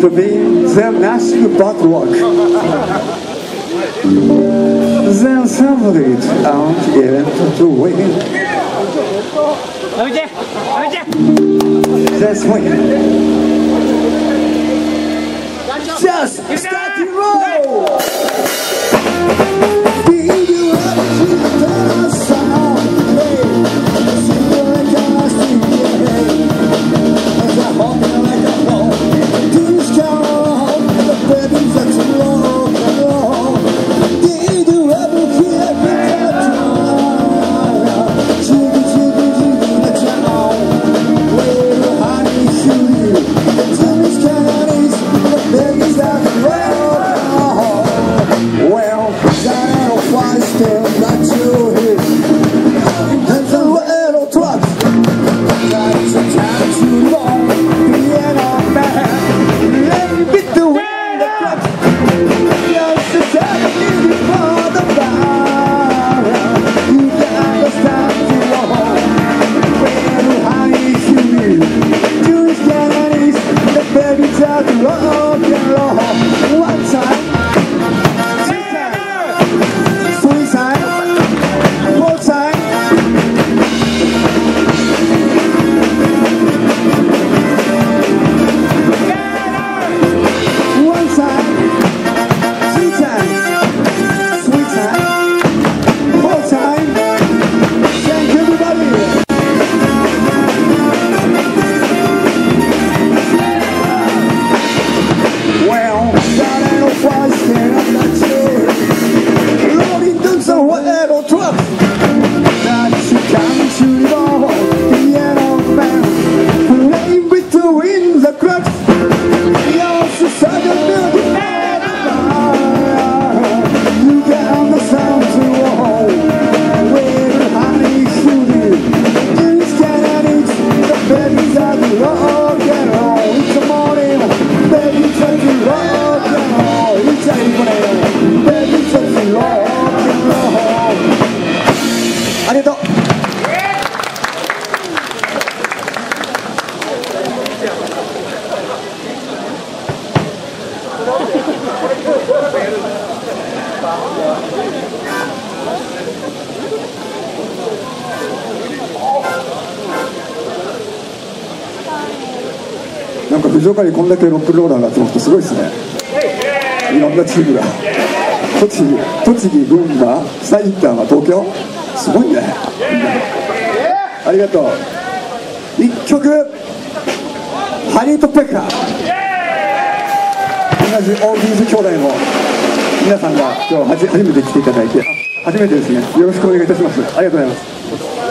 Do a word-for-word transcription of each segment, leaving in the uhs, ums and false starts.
to be the national battle Then somebody out here to win. That's win. Just start to roll. Did you ever see the dance sound? Sing like a sing as I hold it like a hole. This count, the baby's at the low. Did you ever hear me touch? Jiggy, jiggy, jiggy, the town. Where the honey shoot you. The Timmy's counties, the baby's at the low. Well, that fly still got you here. There's a little truck. That's a time too long. Piano man, let me beat the wind the clock. Just a time you for the bar. You can understand to walk. Where the honey shoot. Jewish Chinese, the baby's at the rock and roll. One time.なんか藤岡にこんだけロックンローラーが集まってすごいですね。いろんなチームが栃木、栃木、群馬、埼玉、東京、すごいね。ありがとう。一曲ハリウッドペッカー、同じオーディーズ兄弟の皆さんが今日初めて来ていただいて、初めてですね。よろしくお願いいたします。ありがとうございます。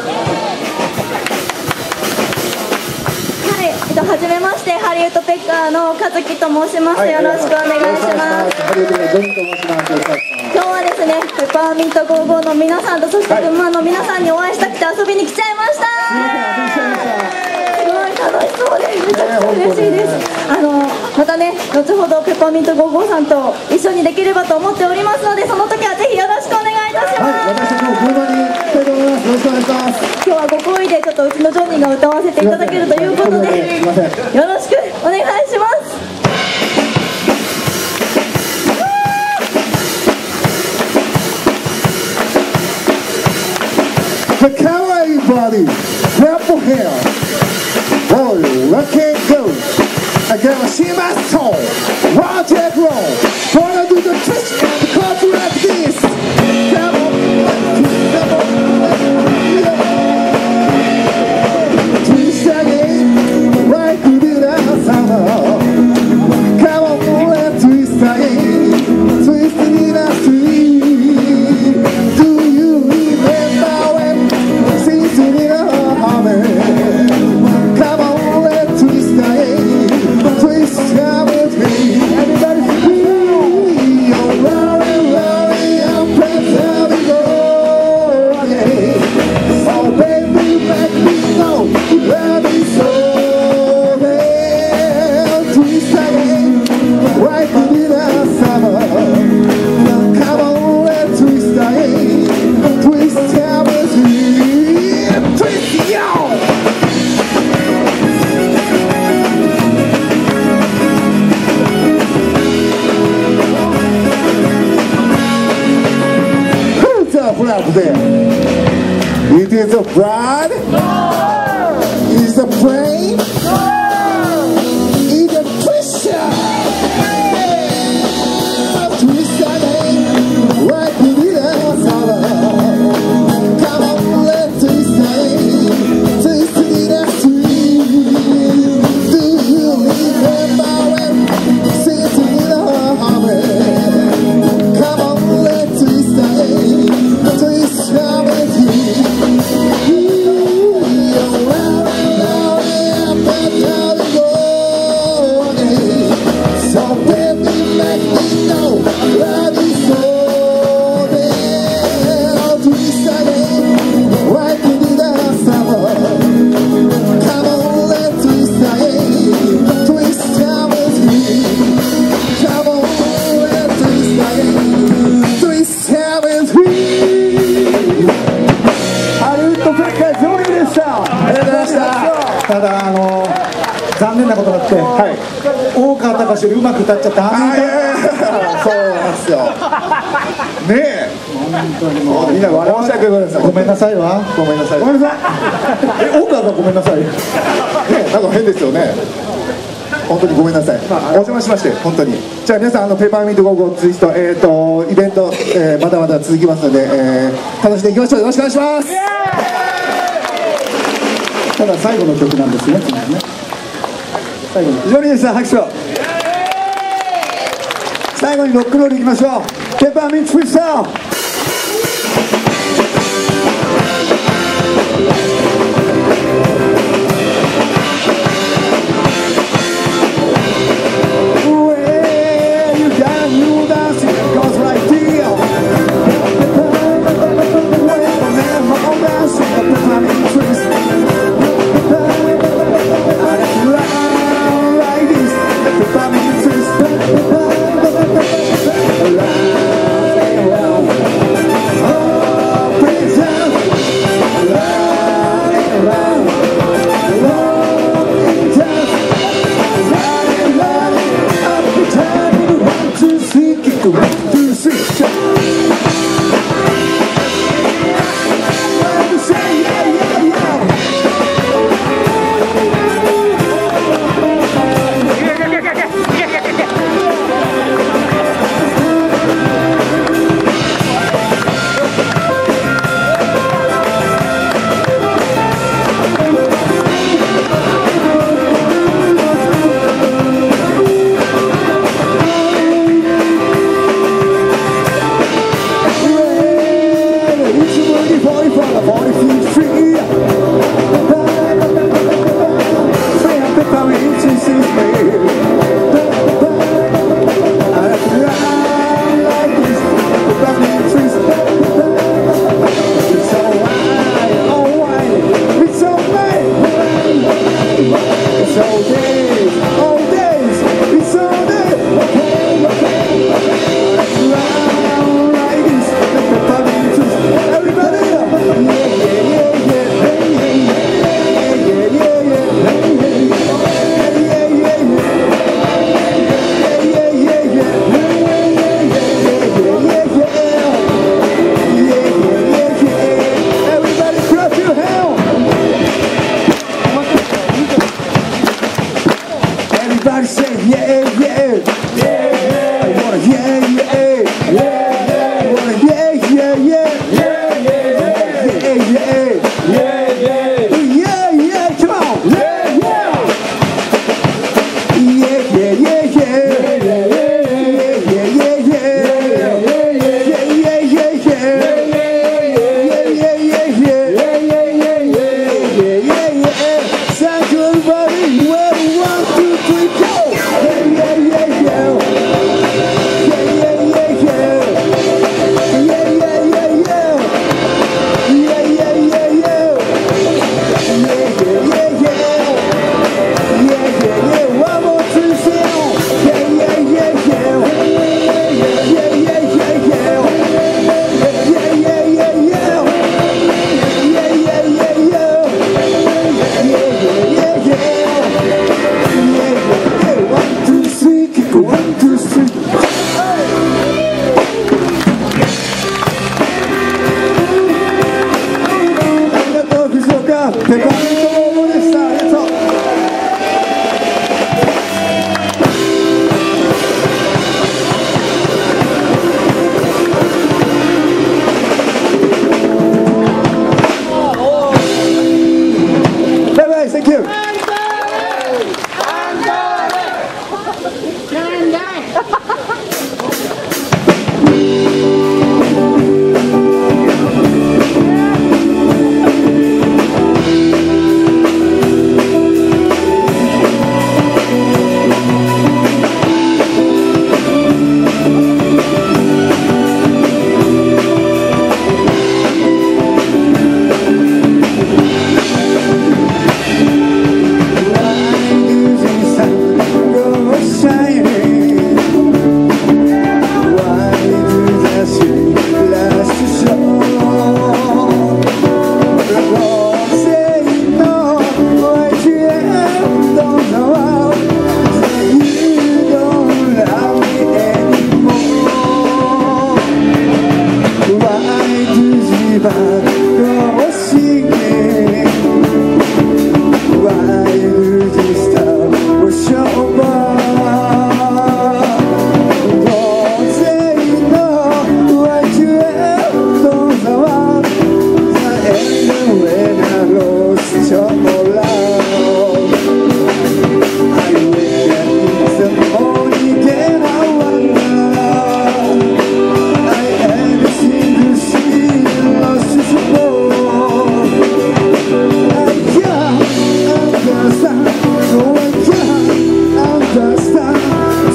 はじめまして、ハリウッドペッカーの和樹と申します。よろしくお願いします。 ハリウッドのジョニーと申します。 今日はですね、ペパーミントゴーゴーの皆さんと、そして群馬の皆さんにお会いしたくて遊びに来ちゃいました。すごい楽しそうでめちゃくちゃ嬉しいです。あのまたね、後ほどペパーミントゴーゴーさんと一緒にできればと思っておりますので、その時はぜひよろしくお願いいたします。 はい、私たちも群馬に行きたいと思います。よろしくお願いします。 今日はご好意でちょっとうちのジョニーが歌わせていただけるということで、よろしくお願いします。 The kawaii body, purple hair, oh, rock and go. I gotta see my soul, rock and roll. Wanna do the twist and the chords like this. Come on, come on, yeah. Twist again, right to the summer. Come on, let's twist again, twist in the street. Do you remember when since you did a harmony? Come on, let's twist again, twist come with me. Everybody, we are rolling, rolling. there. It is a pride. It is a brain. It is a twister. Twister name. Right to the summer. Come on, let's twist it. Twist it up to you. Do you remember when sitting in a harmony? Come on, let's twist it. Twist it with you. ただあの残念なことがあって、はい、大川隆よりうまく歌っちゃって半分。 そうなんですよ。ねえ、本当にもうみんな申し訳ございません。 ごめんなさいわ。 ごめんなさい。 ごめんなさい。え、大川がごめんなさい。ね、 なんか変ですよね。本当にごめんなさい。お邪魔しまして本当に。じゃあ皆さんあのペーパーミントゴーゴーツイストえっとイベント、えー、まだまだ続きますので、えー、楽しんでいきましょう。よろしくお願いします。 ただ最後の曲なんですね。最後に非常にいいですね。拍手を。最後にロックンロールいきましょう。ペーパーミントツイスト。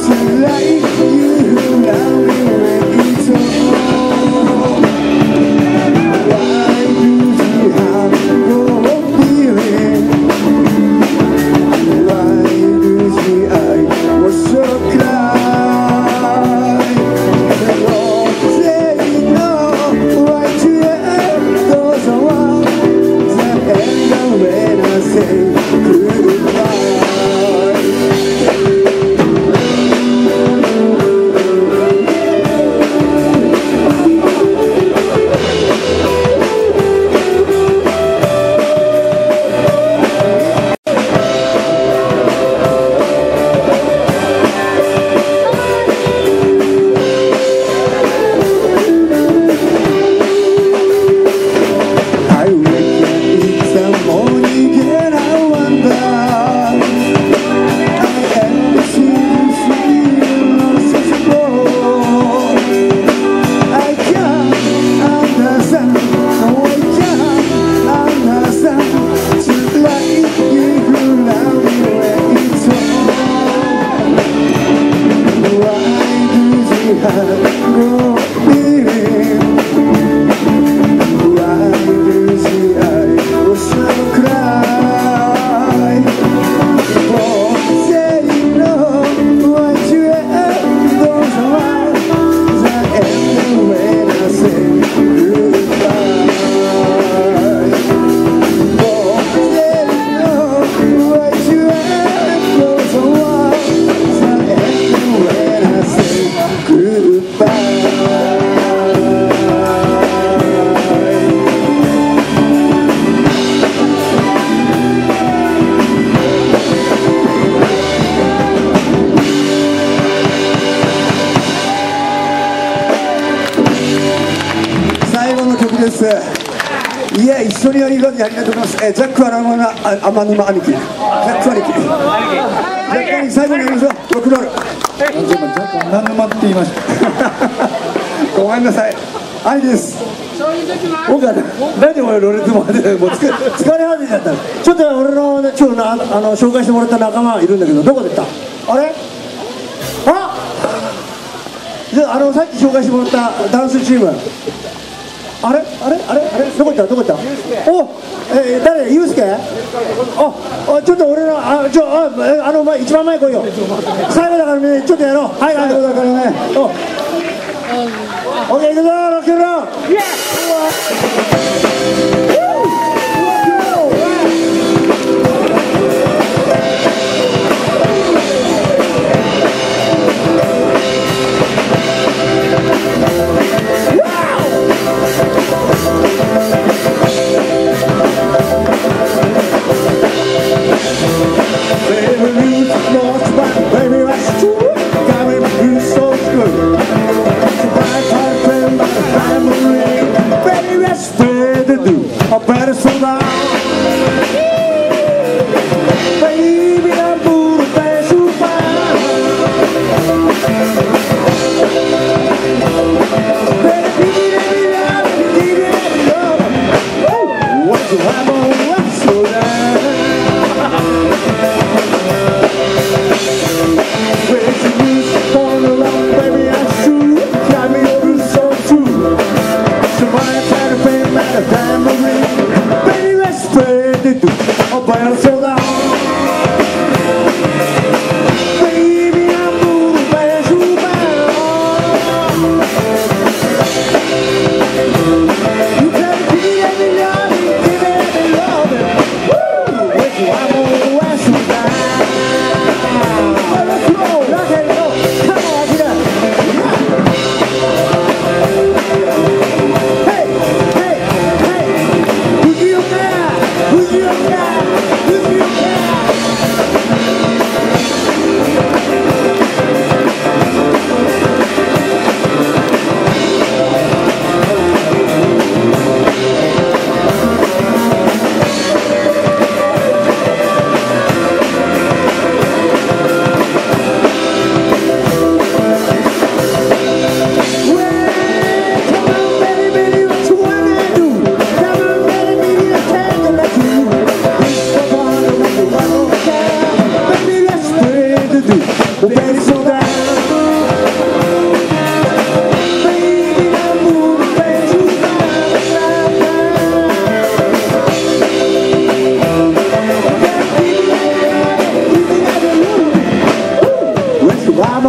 いや、一緒にやりやりたいと思います。えー、ジャック・アラマナ天沼兄貴、ジャック兄貴、ジャック兄貴、最後にやりましょう。ロックロール。 ジャック何沼って言いました。 ごめんなさい。兄です。僕は何で俺ロレットまでもう疲れ果てちゃった。ちょっと俺のね、今日のあの紹介してもらった仲間がいるんだけど、どこで行った？あれ？あ？で、あのさっき紹介してもらったダンスチーム。あれあれあれあれどこ行ったどこ行った？お、えー、誰？ユウスケ？あ、あ、ちょっと俺のあちょああの前一番前来いよ。最後だからね、ちょっとやろう。はい、最後だからね。お、オッケー、行くぞ、ロックンロール。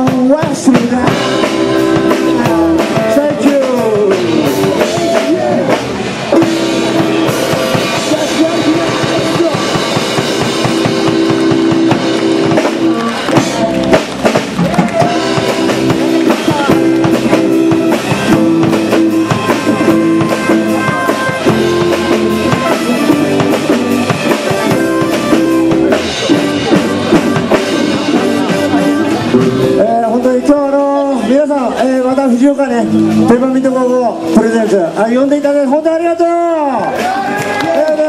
忘れない Thank you皆さん、えー、また藤岡ね、ペーパーミントゴーゴープレゼンツ、あ、呼んでいただいて本当にありがとう。えー